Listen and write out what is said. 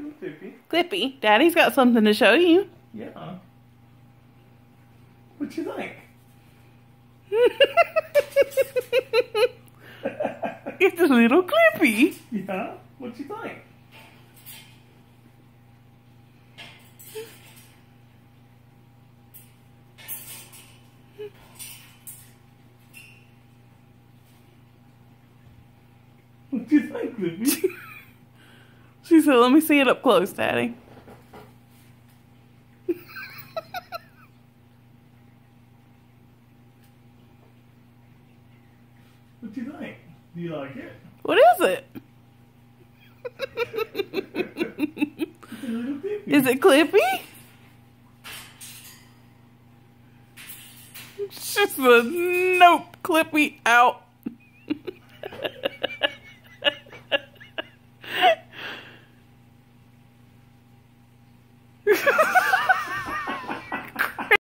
Clippy. Clippy, Daddy's got something to show you. Yeah. What you think? It's a little Clippy. Yeah. What you think? What do you think, Clippy? She said, let me see it up close, Daddy. What do you think? Do you like it? What is it? It's a little Clippy. Is it Clippy? She said, nope, Clippy out.